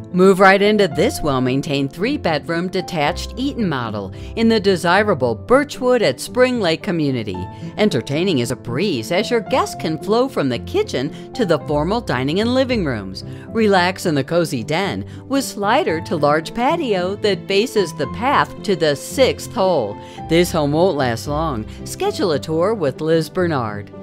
Move right into this well-maintained 3-bedroom detached Eaton model in the desirable Birchwood at Spring Lake community. Entertaining is a breeze as your guests can flow from the kitchen to the formal dining and living rooms. Relax in the cozy den with slider to large patio that faces the path to the 6th hole. This home won't last long. Schedule a tour with Liz Bernard.